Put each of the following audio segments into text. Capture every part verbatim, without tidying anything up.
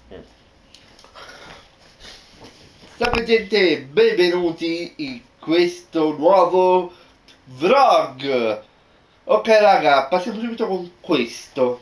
Salve gente, benvenuti in questo nuovo vlog. Ok raga, passiamo subito con questo.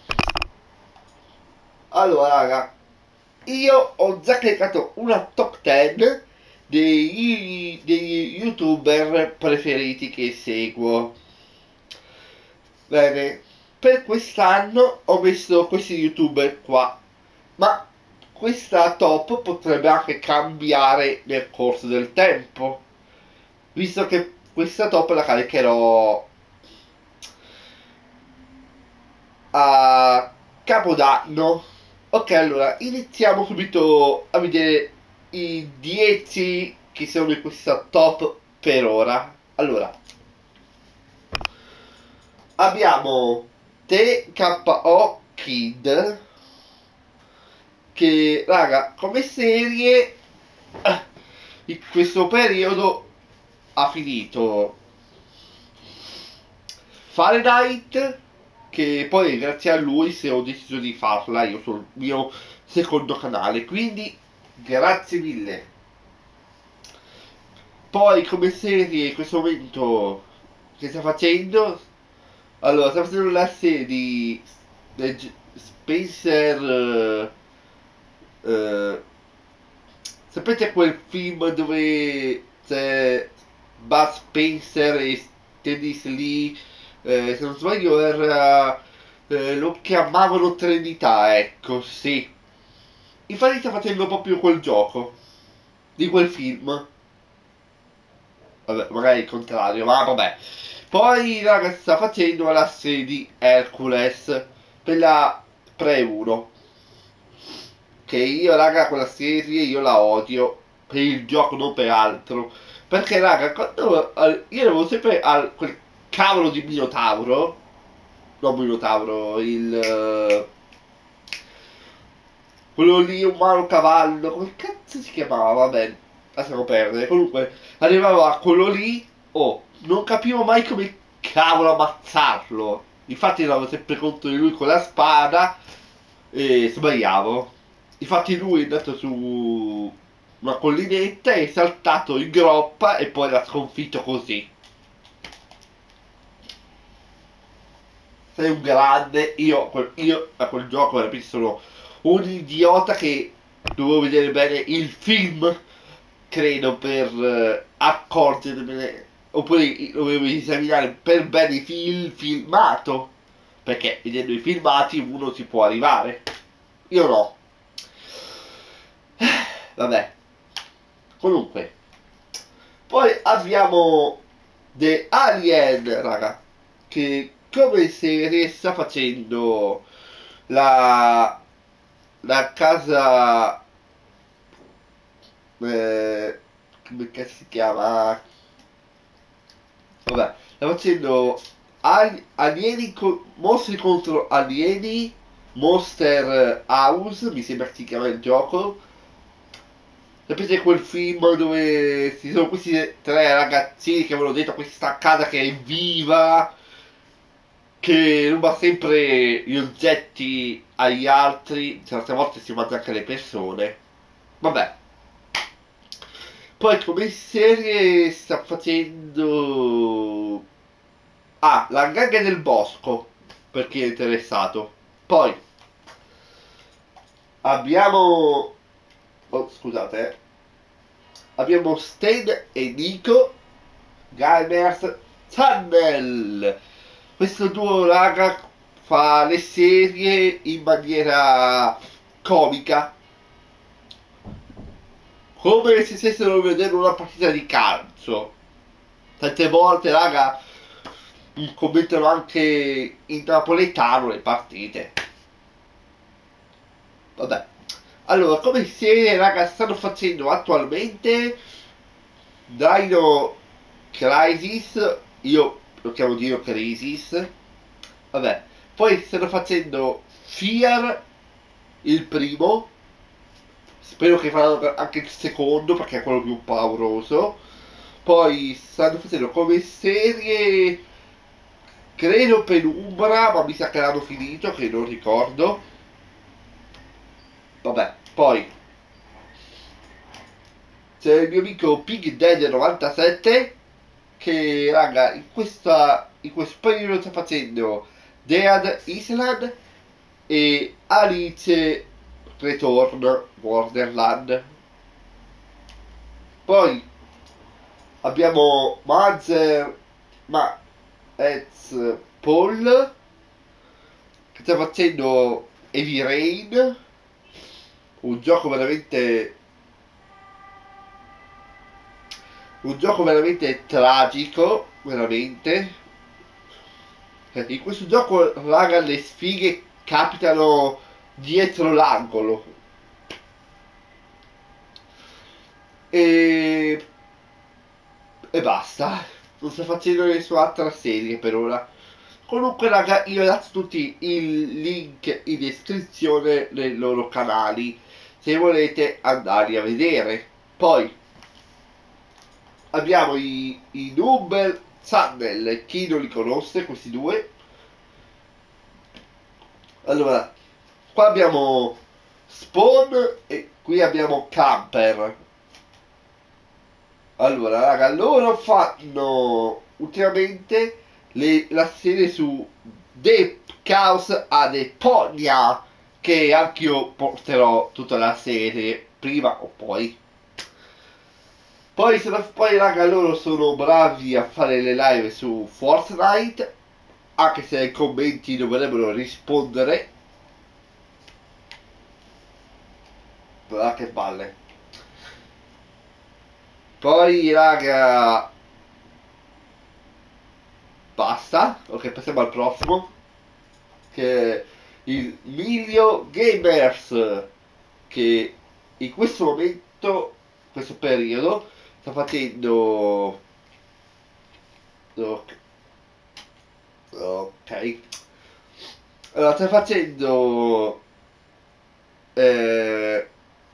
Allora raga, io ho già caricato una top dieci dei, degli youtuber preferiti che seguo. Bene, per quest'anno ho messo questi youtuber qua, ma questa top potrebbe anche cambiare nel corso del tempo, visto che questa top la caricherò a Capodanno. Ok, allora iniziamo subito a vedere i dieci che sono in questa top per ora. Allora, abbiamo T K O Kid, che raga come serie eh, in questo periodo ha finito Fahrenheit, che poi grazie a lui se ho deciso di farla io sul mio secondo canale, quindi grazie mille. Poi come serie in questo momento che sta facendo, allora sta facendo la serie di del G- Spencer, eh, eh, sapete quel film dove c'è Bud Spencer e Dennis Lee, eh, se non sbaglio era, eh, lo chiamavano Trinità, ecco, sì. Infatti sta facendo proprio quel gioco, di quel film. Vabbè, magari il contrario, ma vabbè. Poi raga sta facendo la serie di Hercules per la Pre uno. Che io raga quella serie io la odio per il gioco, non per altro. Perché raga, quando al- io avevo sempre al, quel cavolo di Minotauro, non Minotauro, il eh, quello lì umano cavallo, come cazzo si chiamava? Vabbè, lasciamo perdere. Comunque, arrivavo a quello lì, oh, non capivo mai come cavolo ammazzarlo. Infatti andavo sempre contro di lui con la spada e sbagliavo. Infatti lui è andato su una collinetta e è saltato in groppa e poi l'ha sconfitto così. Sei un grande, io, quel- io a quel gioco veramente sono un idiota che dovevo vedere bene il film, credo, per eh, accorgermene, oppure dovevo esaminare per bene il fil- filmato, perché vedendo i filmati uno si può arrivare. Io no. Vabbè, comunque. Poi abbiamo The Alien, raga, che come serie sta facendo la, la casa, eh, come cazzo si chiama? Vabbè, sta facendo al- alieni co- mostri contro alieni, Monster House, mi sembra che si chiama il gioco. Sapete quel film dove ci sono questi tre ragazzini che avevano detto questa casa che è viva, che ruba sempre gli oggetti agli altri, certe volte si mangia anche le persone. Vabbè. Poi come serie sta facendo... Ah, la ganga del bosco, per chi è interessato. Poi abbiamo... Oh, scusate, eh. Abbiamo Stan e Nico Gamers Channel. Questo duo raga fa le serie in maniera comica, come se stessero vedendo una partita di calcio. Tante volte raga commentano anche in napoletano le partite. Vabbè. Allora, come serie raga stanno facendo attualmente Dino Crisis, io lo chiamo Dino Crisis. Vabbè, poi stanno facendo Fear, il primo. Spero che faranno anche il secondo perché è quello più pauroso. Poi stanno facendo come serie, credo Penumbra, ma mi sa che l'hanno finito, che non ricordo. Vabbè, poi c'è il mio amico Pig Dead novantasette che, raga, in questa in questo periodo sta facendo Dead Island e Alice Return Borderland. Poi abbiamo Mother ma Ez Paul che sta facendo Heavy Rain, un gioco veramente un gioco veramente tragico, veramente. In questo gioco, raga, le sfighe capitano dietro l'angolo. E... e basta. Non sto facendo nessun'altra serie per ora. Comunque, raga, io ho dato tutti i link in descrizione nei loro canali se volete andare a vedere. Poi abbiamo i, i Noob Channel, chi non li conosce questi due. Allora, qua abbiamo Spawn e qui abbiamo Camper. Allora, raga, loro fanno ultimamente le, la serie su The Chaos a Deponia, che anch'io porterò tutta la serie, prima o poi. Poi, sono, poi, raga, loro sono bravi a fare le live su Fortnite, anche se ai commenti dovrebbero rispondere. Ah, che palle. Poi, raga, basta. Ok, passiamo al prossimo. Che è il Milio Gamers, che in questo momento, in questo periodo, sta facendo... Ok. Ok. Allora, sta facendo... Eh...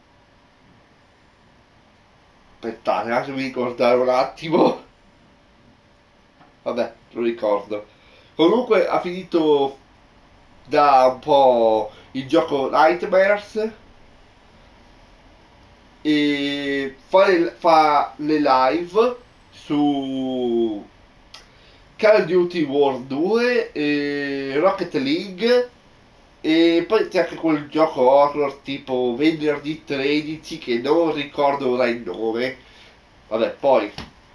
Aspettate, lasciami ricordare un attimo. Vabbè, lo ricordo. Comunque ha finito da un po' il gioco Nightmares e fa le, fa le live su Call of Duty World due e Rocket League, e poi c'è anche quel gioco horror tipo Venerdì tredici che non ricordo ora il nome. Vabbè, poi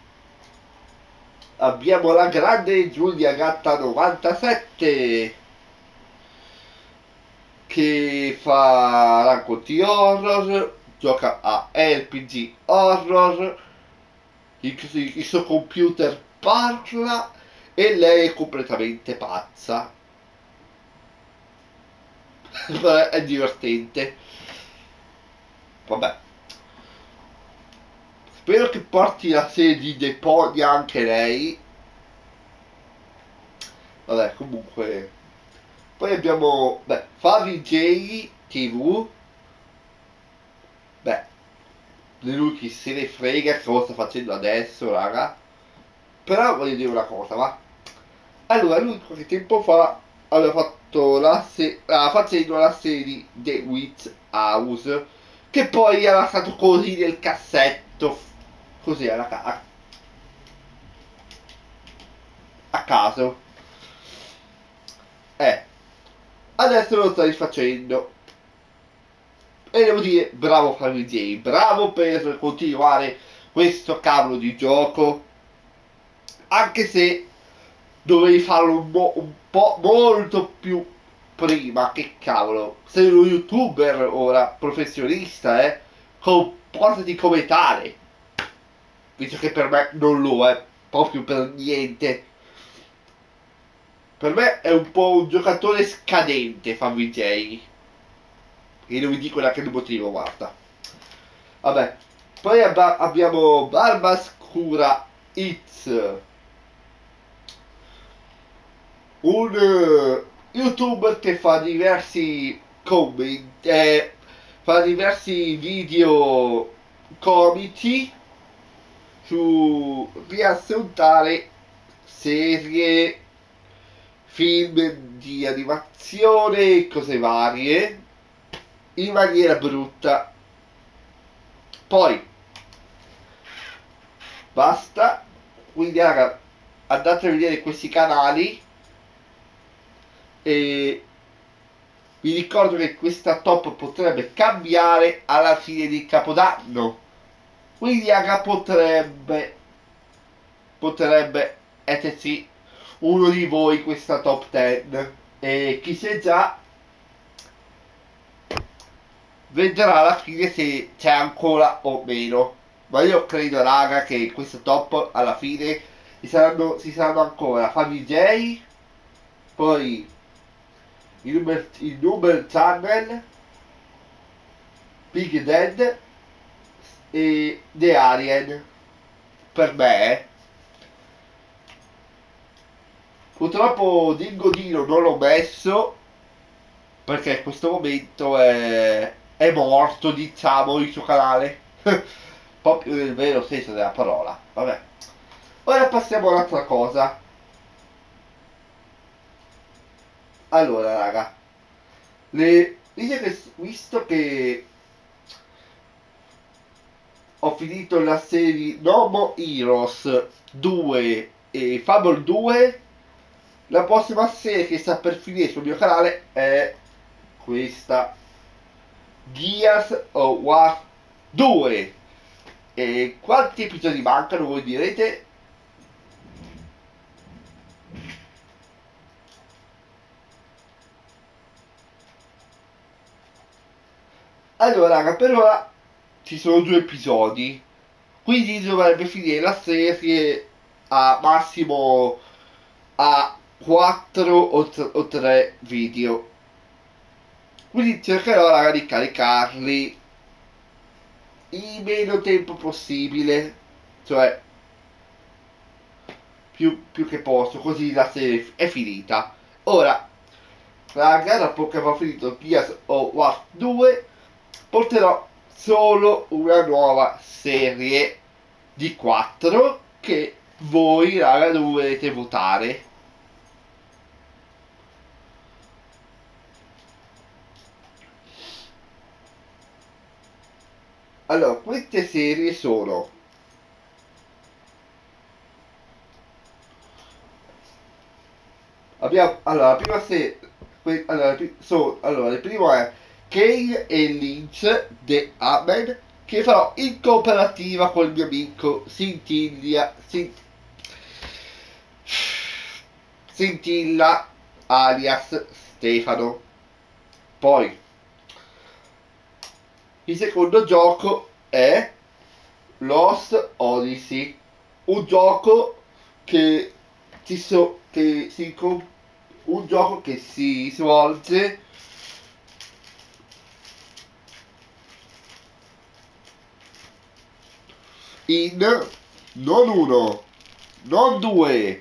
abbiamo la grande Giulia Gatta novantasette che fa racconti horror, gioca a R P G horror, il, il suo computer parla e lei è completamente pazza. È divertente. Vabbè. Spero che porti la serie di Deponia anche lei. Vabbè, comunque. Poi abbiamo, beh, Favi J T V. Beh, di lui chi se ne frega che cosa sta facendo adesso, raga. Però voglio dire una cosa, va. Allora, lui qualche tempo fa aveva fatto la serie, ah, facendo la serie di The Witch House, che poi era stato così nel cassetto, così era a, a caso. Eh, adesso lo sto rifacendo. E devo dire, bravo Family J, bravo per continuare questo cavolo di gioco. Anche se dovevi farlo un, mo- un po' molto più prima, che cavolo. Sei uno youtuber ora, professionista, eh. Comportati come tale. Visto che per me non lo è, proprio per niente. Per me è un po' un giocatore scadente, Family J. E non vi dico da che motivo, guarda. Vabbè, poi abba- abbiamo Barbascura It's, un uh, youtuber che fa diversi comment, eh, fa diversi video comici su riassuntare serie, film di animazione e cose varie. in maniera brutta. Poi basta, quindi raga, andate a vedere questi canali e vi ricordo che questa top potrebbe cambiare alla fine di Capodanno, quindi raga, potrebbe potrebbe esserci uno di voi questa top dieci, e chi sa già vedrà alla fine se c'è ancora o meno. Ma io credo raga che questo top alla fine ci saranno, ci saranno ancora Famigei, poi il number, il number channel, Big Dead e The Alien. Per me eh. Purtroppo Dingo Dino non l'ho messo perché in questo momento è, è morto, diciamo, il suo canale. Proprio nel vero senso della parola. Vabbè. Ora passiamo a un'altra cosa. Allora, raga, le, visto che, visto che ho finito la serie No More Heroes due e Fable due, la prossima serie che sta per finire sul mio canale è questa, Gears of War due. E quanti episodi mancano, voi direte? Allora, raga, per ora ci sono due episodi, quindi dovrebbe finire la serie a massimo a quattro o tre video. Quindi cercherò, raga, di caricarli il meno tempo possibile, cioè più, più che posso, così la serie è finita. Ora, raga, dopo che avrò finito Gears of War due, porterò solo una nuova serie di quattro che voi, raga, dovrete votare. Allora, queste serie sono abbiamo, allora, la prima serie, allora, so, allora, il primo è Kane e Lynch The Amen, che farò in cooperativa col mio amico Scintilla, Scint- Scintilla alias Stefano. Poi il secondo gioco è Lost Odyssey, un gioco che ci so, che si com- un gioco che si svolge in non uno, non due,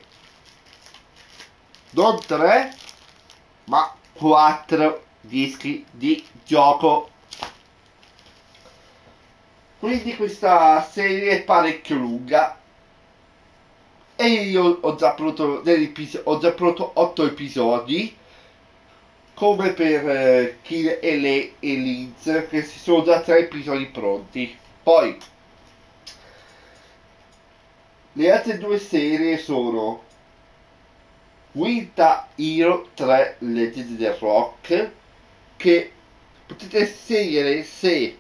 non tre, ma quattro dischi di gioco. Quindi questa serie è parecchio lunga e io ho già prodotto, ho già prodotto otto episodi, come per eh, Kill e Le e Linz, che ci sono già tre episodi pronti. Poi le altre due serie sono Guitar Hero tre Legend del Rock, che potete scegliere se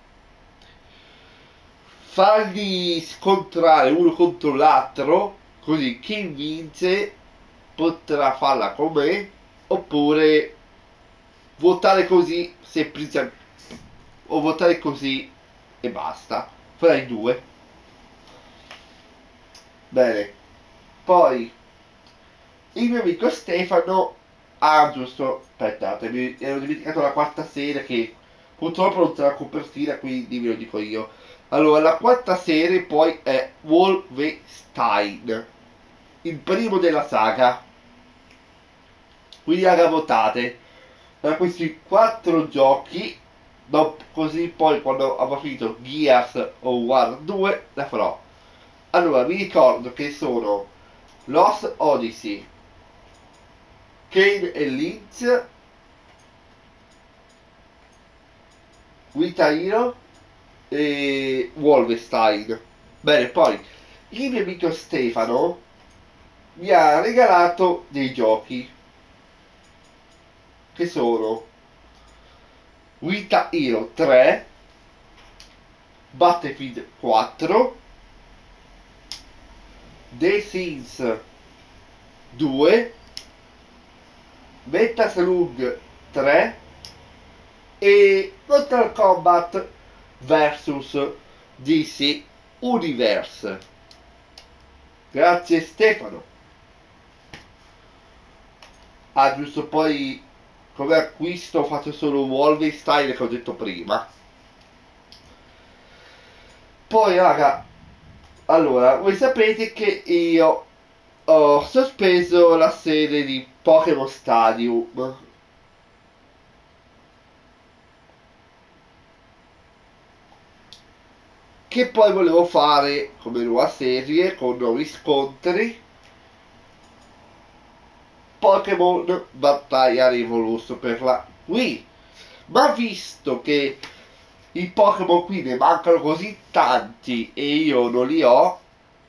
farli scontrare uno contro l'altro, così chi vince potrà farla con me, oppure votare così semplicemente, o votare così e basta, fra i due. Bene, poi il mio amico Stefano, ah giusto, aspettate, mi ero dimenticato la quarta serie che purtroppo non c'è la copertina, quindi ve lo dico io. Allora, la quarta serie poi è Wolfenstein, il primo della saga. Quindi raga, votate tra questi quattro giochi, dopo, così poi quando avrò finito Gears of War due la farò. Allora, vi ricordo che sono Lost Odyssey, Kane e Lynch, Guitar Hero e Wolfenstein. Bene, poi il mio amico Stefano mi ha regalato dei giochi che sono Guitar Hero tre, Battlefield quattro, The Sims due, Metal Slug tre e Mortal Kombat versus D C Universe. Grazie Stefano. Ah, giusto, poi come acquisto ho fatto solo Wolfenstein che ho detto prima. Poi raga, allora, voi sapete che io ho sospeso la serie di Pokémon Stadium, che poi volevo fare come nuova serie con nuovi scontri Pokémon Battaglia Revolution per la Wii. Ma visto che i Pokémon qui ne mancano così tanti e io non li ho,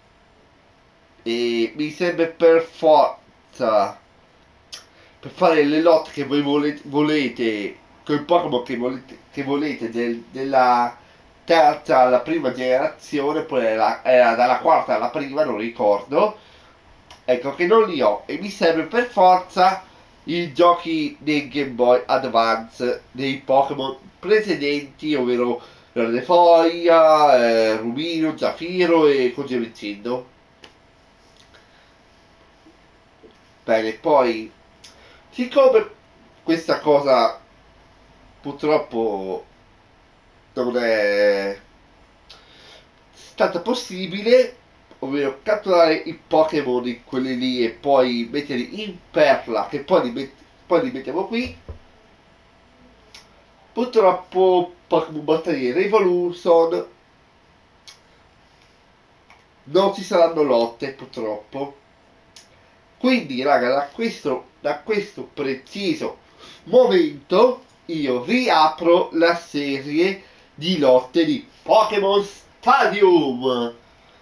e mi serve per forza per fare le lotte che voi volete, volete con i Pokémon che volete, che volete del- della terza alla prima generazione, poi era, era dalla quarta alla prima, non ricordo. Ecco che non li ho e mi serve per forza i giochi dei Game Boy Advance dei Pokémon precedenti, ovvero Verde Foglia, eh, Rubino, Zafiro e così via dicendo. Bene, poi, siccome questa cosa purtroppo non è stata possibile, ovvero catturare i Pokémon di quelli lì e poi metterli in perla, che poi li, met- poi li mettiamo qui, purtroppo Pokémon Battaglia Revolution non ci saranno lotte, purtroppo. Quindi, raga, da questo, da questo preciso momento io riapro la serie di lotte di Pokémon Stadium.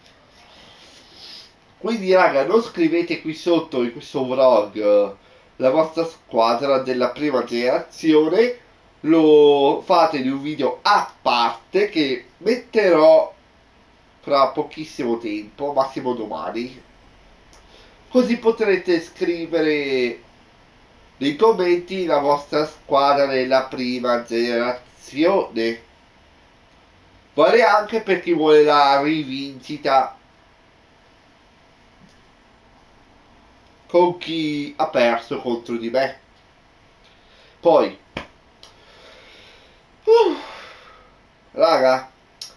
Quindi, raga, non scrivete qui sotto in questo vlog eh, la vostra squadra della prima generazione, lo fate in un video a parte che metterò fra pochissimo tempo, massimo domani. Così potrete scrivere nei commenti la vostra squadra della prima generazione. Vale anche per chi vuole la rivincita con chi ha perso contro di me. Poi, uh, raga,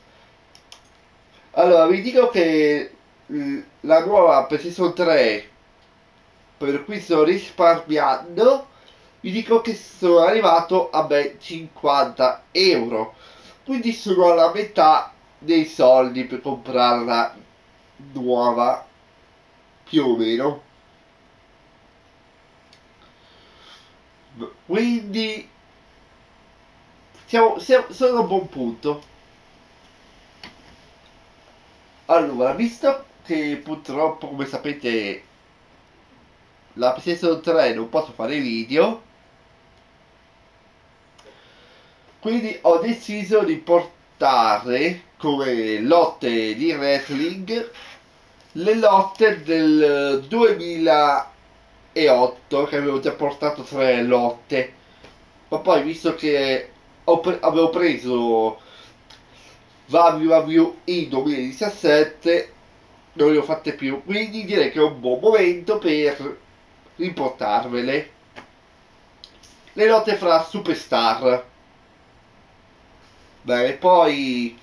allora vi dico che mm, la nuova PlayStation tre, per cui sto risparmiando, vi dico che sono arrivato a ben cinquanta euro. Quindi sono alla metà dei soldi per comprarla nuova, più o meno. Quindi siamo, siamo, sono a un buon punto. Allora, visto che purtroppo, come sapete, la PlayStation tre non posso fare video, quindi ho deciso di portare come lotte di wrestling le lotte del duemilaotto, che avevo già portato tre lotte, ma poi visto che ho pre- avevo preso W W E duemiladiciassette non le ho fatte più, quindi direi che è un buon momento per riportarvele le lotte fra superstar. Bene, poi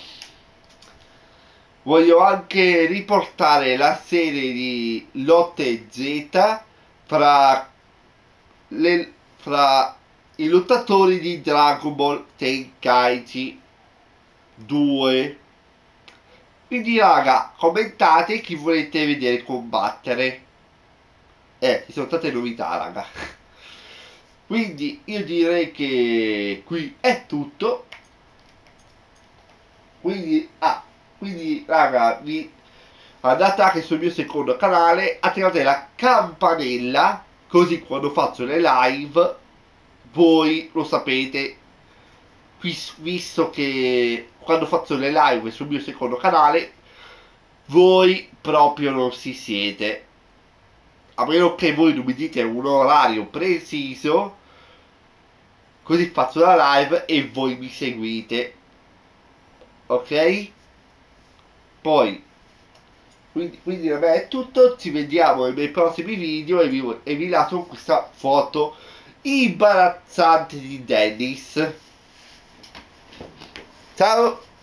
voglio anche riportare la serie di lotte Z fra, le, fra i lottatori di Dragon Ball Tenkaichi due. Quindi raga, commentate chi volete vedere combattere. Eh, ci sono tante novità raga. Quindi io direi che qui è tutto. quindi, ah, quindi raga, vi andate anche sul mio secondo canale, attivate la campanella, così quando faccio le live voi lo sapete, vis- visto che quando faccio le live sul mio secondo canale voi proprio non si siete, a meno che voi non mi dite un orario preciso, così faccio la live e voi mi seguite, ok? Poi, quindi, quindi da me è tutto, ci vediamo nei miei prossimi video e vi, e vi lascio questa foto imbarazzante di Dennis. Ciao!